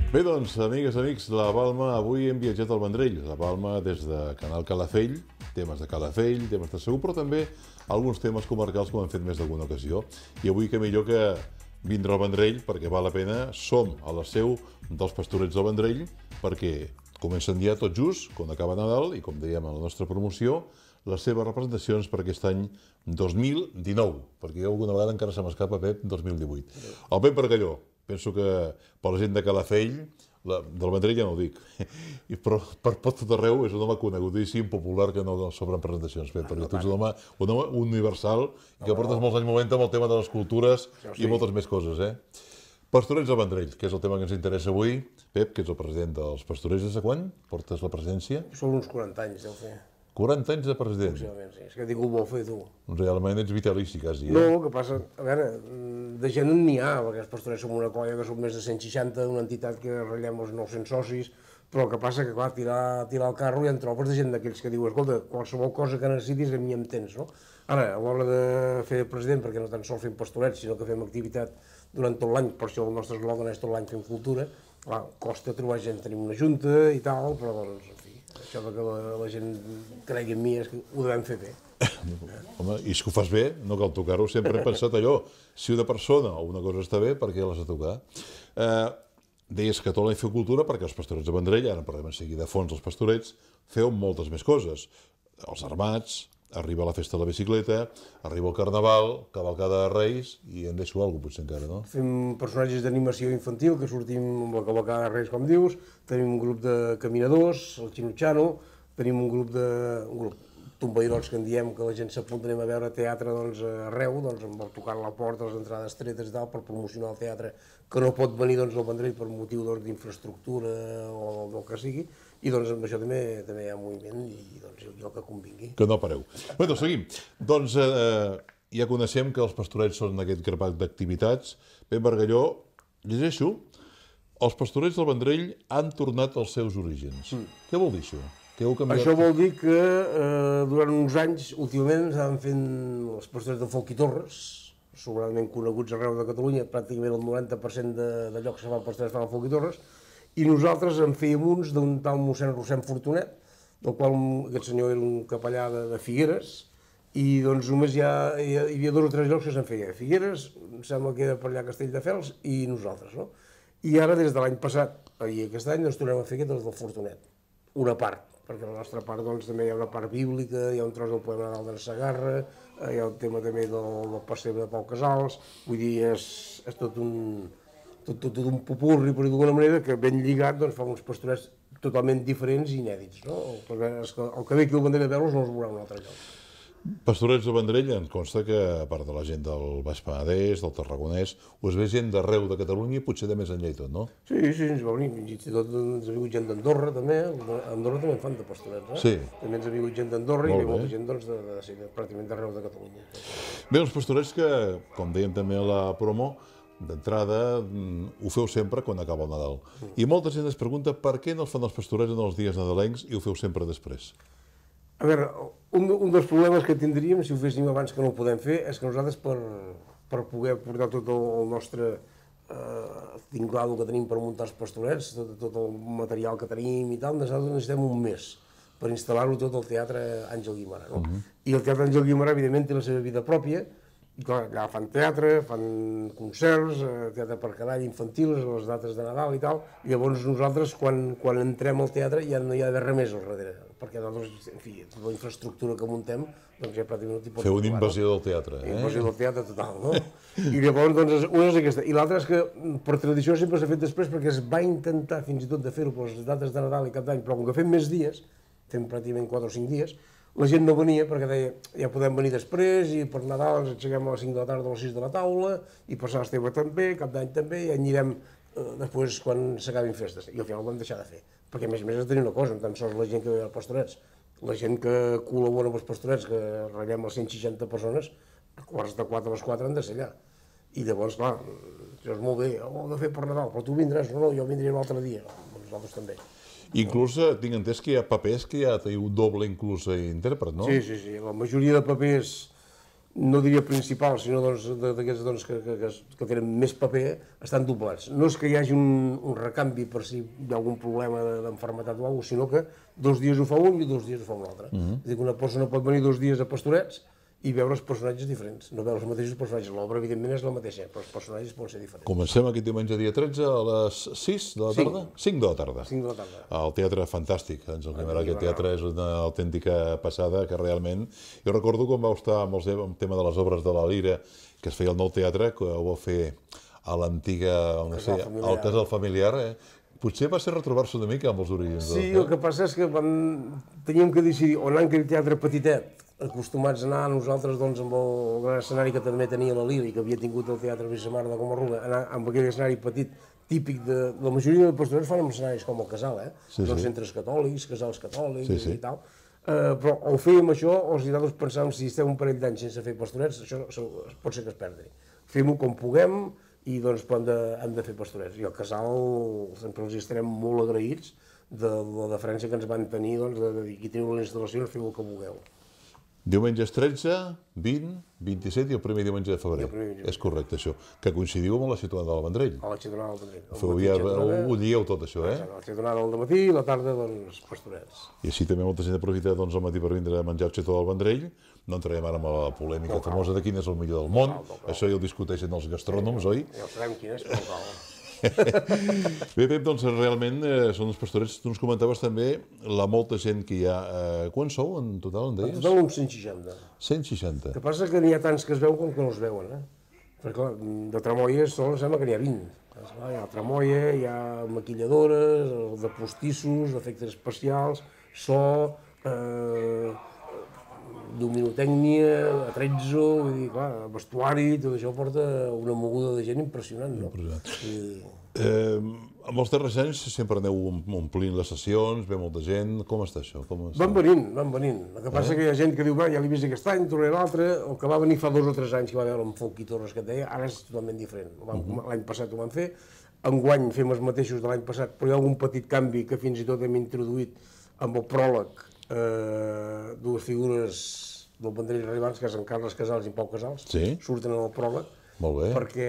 Bé, doncs, amigues, amics, la Palma, avui hem viatjat al Vendrell. La Palma des de Canal Calafell, temes de Calafell, temes de Segur, però també alguns temes comarcals com hem fet més d'alguna ocasió. I avui que millor que vindre al Vendrell, perquè val la pena. Som a la seu dels Pastorets del Vendrell, perquè comencen ja tot just, quan acaba Nadal, i com dèiem a la nostra promoció, les seves representacions per aquest any 2019, perquè alguna vegada encara se m'escapa, Pep, 2018. El Pep Bargalló, penso que per la gent de Calafell, del Vendrell ja no ho dic, però per tot arreu és un home conegudíssim, popular, que no sobren presentacions, Pep, perquè tu ets un home universal i que portes molts anys movent amb el tema de les cultures i moltes més coses, Pastorets del Vendrell, que és el tema que ens interessa avui. Pep, que ets el president dels Pastorets, des de quan portes la presidència? Són uns 40 anys, deu fer. 40 anys de president. Sí. És que ningú ho vol fer, tu. Realment ets vitalici, quasi, No, el que passa, a veure, de gent n'hi ha, perquè els Pastorets som una colla que som més de 160, una entitat que ratllem els 900 socis, però el que passa que, clar, tirar el carro i en trobes de gent d'aquells que diu, escolta, qualsevol cosa que necessitis a mi em tens, no? Ara, a l'hora de fer president, perquè no tan sols fem pastorets, sinó que fem activitat durant tot l'any, per això el nostre eslògan és tot l'any fem cultura, clar, costa trobar gent, tenim una junta i tal, però doncs, en fi, això que la gent cregui en mi és que ho devem fer bé. Home, i si ho fas bé, no cal tocar-ho. Sempre he pensat allò, si una persona o una cosa està bé, per què l'has de tocar? Deies que tot l'any feu cultura perquè els Pastorets de Vendrell, ara en parlem en seguida a fons dels Pastorets, feu moltes més coses. Els armats, arriba la festa de la bicicleta, arriba el carnaval, cavalcada de Reis, i en deixo alguna cosa, potser encara, no? Fem personatges d'animació infantil, que sortim amb la cavalcada de Reis, com dius, tenim un grup de caminadors, el Xinutxano, tenim un grup tombaïrots que en diem, que la gent s'apunta, anem a veure teatre doncs, arreu, doncs, amb el tocant la porta, les entrades tretes i tal, per promocionar el teatre que no pot venir doncs, al Vendrell per motiu d'infraestructura o del que sigui, i doncs amb això també hi ha moviment i doncs, el que convingui. Que no pareu. Bé, doncs seguim. Doncs ja coneixem que els Pastorets són aquest grapat d'activitats. Pep Bargalló, llegeixo, els Pastorets del Vendrell han tornat als seus orígens. Què vol dir això? Això vol dir que durant uns anys, últimament, estaven fent els Pastorets de Folch i Torres, sobradament coneguts arreu de Catalunya, pràcticament el 90% de llocs que fan Pastorets fan Folch i Torres, i nosaltres en fèiem uns d'un tal mossèn Rossem Fortunet, del qual aquest senyor era un capellà de Figueres, i doncs només hi havia 2 o 3 llocs que se'n feia. Figueres, em sembla que era per allà Castelldefels, i nosaltres, no? I ara, des de l'any passat i aquest any, doncs tornem a fer aquest del Fortunet, una part, perquè a la nostra part doncs, també hi ha una part bíblica, hi ha un tros del poema Nadal de la Segarra, hi ha el tema també del pessebre de Pau Casals, vull dir, és tot un popurri, per dir d'alguna manera, que ben lligat doncs, fa uns pastorets totalment diferents i inèdits, no? El que ve aquí al Vendrell a veure'ls no els veurà en un altre lloc. Pastorets del Vendrell, em consta que, a part de la gent del Baix Penedès, del Tarragonès, us ve gent d'arreu de Catalunya i potser de més enllà i tot, no? Sí, ens va venir, fins i tot ens ha vingut gent d'Andorra, també. A Andorra també en fan de pastorets, Sí. També ens ha vingut gent d'Andorra i molta gent doncs, pràcticament d'arreu de Catalunya. Bé, uns pastorets que, com dèiem també a la promo, d'entrada ho feu sempre quan acaba el Nadal. I molta gent es pregunta per què no es fan els pastorets en els dies nadalencs i ho feu sempre després. A veure, un dels problemes que tindríem, si ho féssim abans que no ho podem fer, és que nosaltres, per poder portar tot el nostre tinglado que tenim per muntar els pastorets, tot el material que tenim i tal, nosaltres necessitem un mes per instal·lar-ho tot al Teatre Àngel Guimerà. No? I el Teatre Àngel Guimerà, evidentment, té la seva vida pròpia, i clar, allà fan teatre, fan concerts, teatre per cada any infantil, les dates de Nadal i tal, i llavors nosaltres, quan entrem al teatre, ja no hi ha d'haver res més al darrere, perquè nosaltres, en fi, tota la infraestructura que muntem, doncs ja pràcticament no t'hi pots... Feu una invasió del teatre, Invasió del teatre total, no? I llavors, doncs, una és aquesta. I l'altra és que, per tradició, sempre s'ha fet després, perquè es va intentar fins i tot de fer-ho per les dates de Nadal i Cap d'Any, però com que fem més dies, fem pràcticament 4 o 5 dies, la gent no venia perquè deia, ja podem venir després i per Nadal ens aixequem a les 5 de la tarda o a les 6 de la taula i per Sant Esteve també, Cap d'Any també, i anirem després quan s'acabin festes. I al final ho vam deixar de fer, perquè a més has de tenir una cosa, no tan sols la gent que ve als pastorets, la gent que col·labora amb els pastorets, que ratllem les 160 persones, a quarts de 4 a les 4 han de ser allà. I llavors, clar, això és molt bé, ho hem de fer per Nadal, però tu vindràs, no, jo vindré un altre dia, nosaltres també. Inclús tinc entès que hi ha papers que ja teniu doble inclús intèrpret, no? Sí. La majoria de papers no diria principals, sinó d'aquests que tenen més paper, estan doblats. No és que hi hagi un recanvi per si hi ha algun problema d'enfermetat o alguna cosa, sinó que 2 dies ho fa un i 2 dies ho fa un altre. És a dir, que una persona pot venir 2 dies a Pastorets i veure els personatges diferents, no veure els mateixos personatges. L'obra, evidentment, és la mateixa, però els personatges poden ser diferents. Comencem aquest diumenge dia 13 a les 6 de la tarda? 5 de la tarda. 5 de la tarda. El teatre fantàstic, ens el primer aquest teatre és una autèntica passada que realment... Jo recordo quan vau estar amb el tema de les obres de la Lira, que es feia al Nou Teatre, que ho vau fer a l'antiga, al casal familiar, Potser va ser retrobar-se una mica amb els orígens. Sí, el que passa és que teníem que decidir on anar aquell teatre petitet, acostumats a anar nosaltres doncs, amb el gran escenari que també tenia la Lira i que havia tingut el Teatre Vissamar de Comarruga, anar amb aquell escenari petit típic de... La majoria de Pastorets fan escenaris com el casal, doncs centres catòlics, casals catòlics i tal. Però o fèiem això o si nosaltres pensàvem si estem un parell d'anys sense fer Pastorets, això pot ser que es perdi. Fem-ho com puguem i doncs hem de fer Pastorets. I al casal sempre els estarem molt agraïts de la deferència que ens van tenir, doncs, de dir, aquí teniu les instal·lacions, feu el que vulgueu. Diumenges 13, 20, 27 i el primer diumenge de febrer. És correcte, això. Que coincidiu amb la Xetonada del Vendrell. A la Xetonada del Vendrell. Ho dieu tot, això, eh? La Xetonada al matí i la tarda, doncs, Pastorets. I així també molta gent aprofita al matí per vindre a menjar el xetó del Vendrell. No entrarem ara amb la polèmica famosa de quin és el millor del món. Això ja ho discuteixen els gastrònoms, oi? Ja ho sabem quin és, però cal. Bé, Pep, doncs realment són els Pastorets. Tu ens comentaves també la molta gent que hi ha. Quants sou en total, en deies? En total uns 160. 160. El que passa és que n'hi ha tants que es veuen com que no es veuen, Perquè, clar, de tramoies sols sembla que n'hi ha 20. Hi ha tramoia, hi ha maquilladores, de postissos, d'efectes especials, so, luminotècnia, atrezzo, vull dir, clar, vestuari, tot això porta una moguda de gent impressionant, no? Amb els darrers anys sempre aneu omplint les sessions, ve molta gent, com està això? Van venint. El que passa que hi ha gent que diu, ja l'he vist aquest any, tornaré l'altre, el que va venir fa 2 o 3 anys que va veure amb Folk i Torres que et deia, ara és totalment diferent. L'any passat ho vam fer, enguany fem els mateixos de l'any passat, però hi ha algun petit canvi que fins i tot hem introduït amb el pròleg, 2 figures del Vendrell rellevants, que és en Carles Casals i en Pau Casals, surten en el pròleg, perquè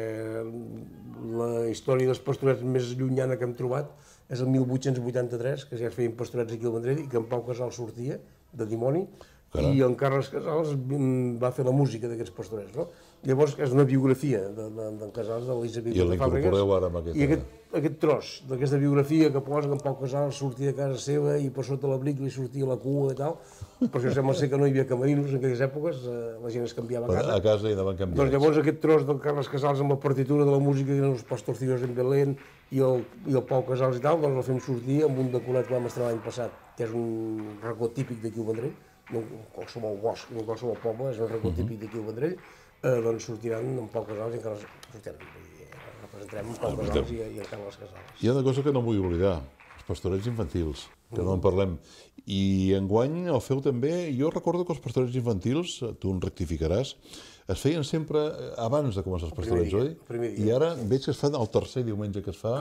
la història dels Pastorets més llunyana que hem trobat és el 1883, que ja es feien Pastorets aquí al Vendrell, i que en Pau Casals sortia de dimoni, i en Carles Casals va fer la música d'aquests Pastorets, no? Llavors és una biografia d'en Casals, de l'Elisabet de Fàbregas, i aquest tros d'aquesta biografia que posa que en Pau Casals sortia de casa seva i per sota l'abric li sortia la cua i tal, per això sembla ser que no hi havia camerinos en aquelles èpoques, la gent es canviava a casa i anaven canviats. Doncs llavors aquest tros del Carles Casals amb la partitura de la música que eren els Pastorcillos en Belén i el Pau Casals i tal, doncs el fem sortir amb un decorat que vam estrenar l'any passat, que és un racó típic d'aquí al Vendrell, no en qualsevol bosc, ni en qualsevol poble, és un racó típic d'aquí al Vendrell, doncs sortiran en Pau Casals i en Carles representarem en Pau Casals i en Carles Casals. Hi ha una cosa que no vull oblidar, els Pastorets infantils, que no en parlem. I enguany el feu també, jo recordo que els Pastorets infantils, tu en rectificaràs, es feien sempre abans de començar els Pastorets, oi? I ara veig que es fan el tercer diumenge que es fa,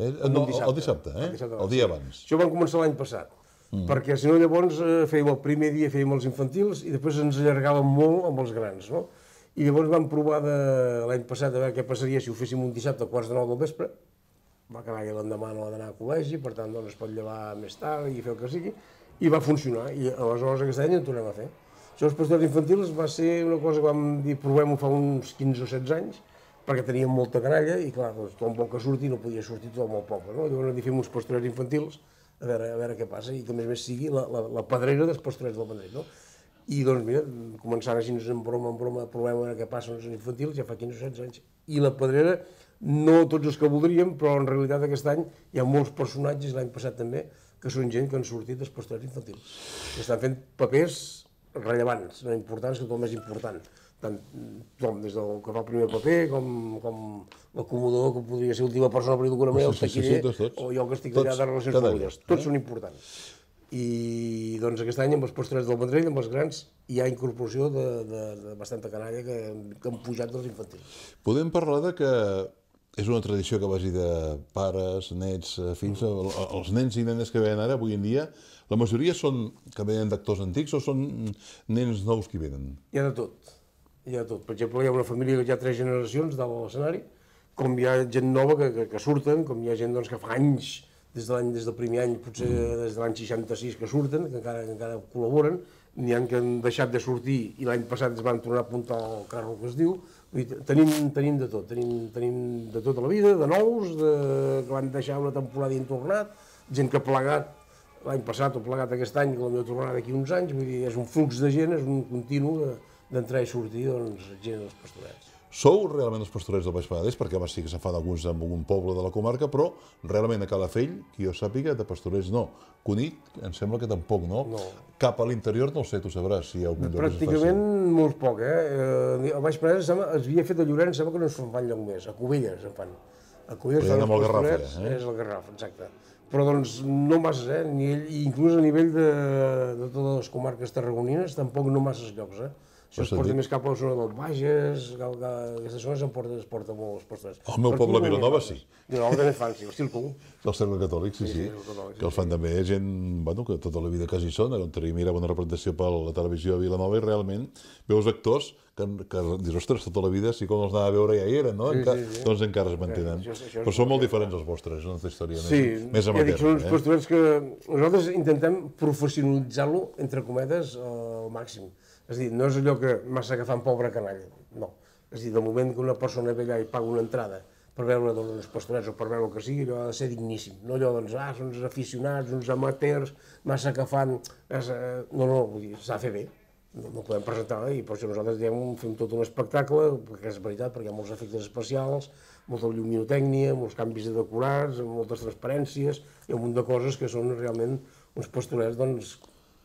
el dissabte, el dia abans. Això vam començar l'any passat, perquè si no llavors fèiem el primer dia fèiem els infantils i després ens allargàvem molt amb els grans, no? I llavors vam provar l'any passat a veure què passaria si ho féssim un dissabte a 8:45 del vespre. Va quedar que l'endemà no ha d'anar a col·legi, per tant es pot llevar més tard i fer el que sigui, i va funcionar, i aleshores aquest any ho tornem a fer. Això dels Pastorets infantils va ser una cosa que vam dir provem-ho fa uns 15 o 16 anys, perquè teníem molta canalla i clar, tothom vol que surti i no podia sortir tothom al poble, no? Llavors vam dir fem uns Pastorets infantils a veure què passa i que a més sigui la pedrera dels Pastorets del Vendrell, no? I doncs mira, començant així en broma, provem a veure què passa amb els infantils, ja fa 15 o 16 anys. I la pedrera, no tots els que voldríem, però en realitat aquest any hi ha molts personatges, l'any passat també, que són gent que han sortit dels Pastorets infantils. Estan fent papers rellevants, no importants, que tothom és important. Tant tothom, des del que fa el primer paper, com l'acomodador, que podria ser l'última persona, per dir d'alguna manera, el taquiller, o jo que estic allà de relacions públiques. Tots són importants. I doncs aquest any amb els Pastorets del Vendrell, amb els grans, hi ha incorporació de bastanta canalla que han pujat dels infantils. Podem parlar de que és una tradició que vagi de pares, nets, fills, els nens i nenes que venen ara, avui en dia, la majoria són que venen d'actors antics o són nens nous que venen? Hi ha de tot. Hi ha tot. Per exemple, hi ha una família que ja ha 3 generacions dalt a l'escenari, com hi ha gent nova que surten, com hi ha gent doncs, que fa anys, des del primer any, potser des de l'any 66 que surten, que encara col·laboren, n'hi ha que han deixat de sortir i l'any passat es van tornar a apuntar al carro que es diu. Vull dir, tenim de tot, tenim de tota la vida, de nous, que van deixar una temporada i han tornat, gent que ha plegat l'any passat o plegat aquest any, que potser tornarà d'aquí uns anys, vull dir, és un flux de gent, és un continu d'entrar i sortir, doncs, gent dels Pastorets. Sou realment els Pastorets del Baix Penedès, perquè home sí que se'n fan alguns en algun poble de la comarca, però realment a Calafell, que jo sàpiga, de Pastorets no. Cunit, em sembla que tampoc, no? No. Cap a l'interior, no ho sé, tu sabràs si hi ha algun lloc que es faci. Pràcticament molt poc, A Baix Penedès es havia fet a Llorenç, sembla que no se'n fan lloc més, a Cubelles en fan. A Cubelles fan els Pastorets, és el Garraf, exacte. Però doncs no massa, inclús a nivell de totes les comarques tarragonines, tampoc no masses llocs, Això es porta més cap a la zona del Bages, aquesta zona es porta molt els Pastorets. Al meu poble, Vilanova, sí. Vilanova també fan, sí, el Circle. El Cercle Catòlic, sí. Que els fan també gent, bueno, que tota la vida quasi són, on mirava una representació per la televisió de Vilanova i realment veus actors que dius, ostres, tota la vida, si com els anava a veure ja hi eren, no? Doncs encara es mantenen. Però són molt diferents els vostres, és una altra història més amateur. Sí, són uns Pastorets que nosaltres intentem professionalitzar-lo, entre cometes, al màxim. És a dir, no és allò que massa que fan pobre canalla, no. És a dir, del moment que una persona ve allà i paga una entrada per veure uns Pastorets o per veure el que sigui, allò ha de ser digníssim. No allò, doncs, són uns aficionats, uns amateurs, massa que fan... No, vull dir, s'ha de fer bé. No podem presentar, i per això nosaltres fem tot un espectacle, perquè és veritat, perquè hi ha molts efectes especials, molta lluminotècnia, molts canvis de decorats, moltes transparències, hi ha un munt de coses que són realment uns Pastorets, doncs,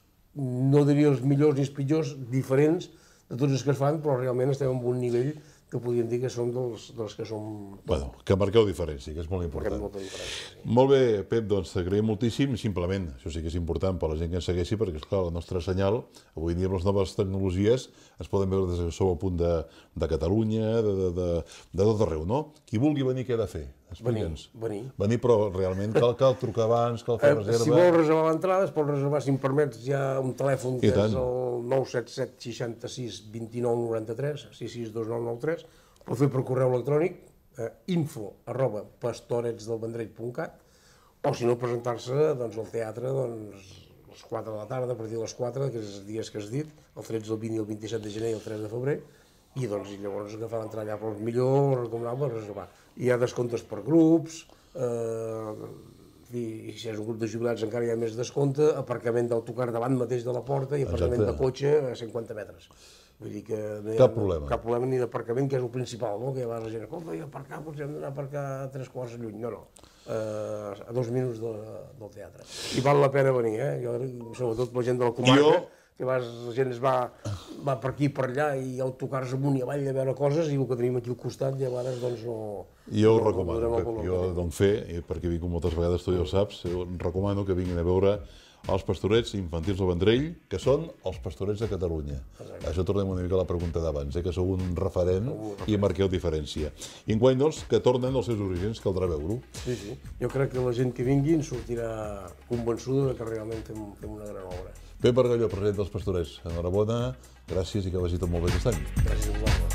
no diria els millors ni els pitjors, diferents de tots els que es fan, però realment estem en un nivell que podríem dir que som dels que som... Bueno, que marqueu diferència, que és molt important. Molta diferència, sí. Molt bé, Pep, doncs t'agraïm moltíssim, simplement, això sí que és important per a la gent que ens segueixi, perquè, esclar, la nostra senyal, avui dia amb les noves tecnologies, es poden veure des que sou a punt de Catalunya, de tot arreu, no? Qui vulgui venir, què ha de fer? Explica'ns. Venir, però realment cal trucar abans, cal fer reserva... Si vols reservar l'entrada, es pot reservar, si em permets, hi ha un telèfon que és el 977 66 29 93, 662993, pot fer per correu electrònic, info@pastoretsdelvendrell.cat, o si no, presentar-se al teatre a les 4 de la tarda, a partir de les 4, que és els dies que has dit, el 13, el 20 i el 27 de gener i el 3 de febrer, i llavors agafar l'entrada allà, però millor recomanable reservar. Hi ha descomptes per grups, i si és un grup de jubilats encara hi ha més descompte, aparcament d'autocar davant mateix de la porta i aparcament de cotxe a 50 metres. Vull dir que no hi ha cap problema ni d'aparcament, que és el principal, no? Que hi ha la gent, escolta, i aparcar, potser hem d'anar a aparcar a 3 quarts lluny. No. A 2 minuts del teatre. I val la pena venir, sobretot la gent de la comarca, que la gent va per aquí i per allà i autocars amunt i avall a veure coses, i el que tenim aquí al costat ja a vegades doncs no... Jo ho recomano, jo dono fe, perquè vinc moltes vegades, tu ja ho saps, recomano que vinguin a veure els Pastorets infantils del Vendrell, que són els Pastorets de Catalunya. Això tornem una mica a la pregunta d'abans, que sou un referent i marqueu diferència. I enguany, doncs, que tornen als seus orígens, caldrà veure-ho. Sí. Jo crec que la gent que vingui en sortirà convençuda que realment fem una gran obra. Pep Bargalló, president dels Pastorets, enhorabona, gràcies i que vagi tot molt bé aquest any. Gràcies a vosaltres.